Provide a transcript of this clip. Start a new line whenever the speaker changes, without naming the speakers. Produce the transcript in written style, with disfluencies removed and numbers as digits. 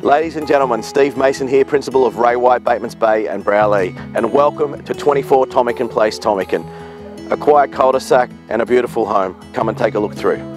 Ladies and gentlemen, Steve Mason here, Principal of Ray White, Batemans Bay and Browley, and welcome to 24 Tomakin Place, Tomakin. A quiet cul-de-sac and a beautiful home. Come and take a look through.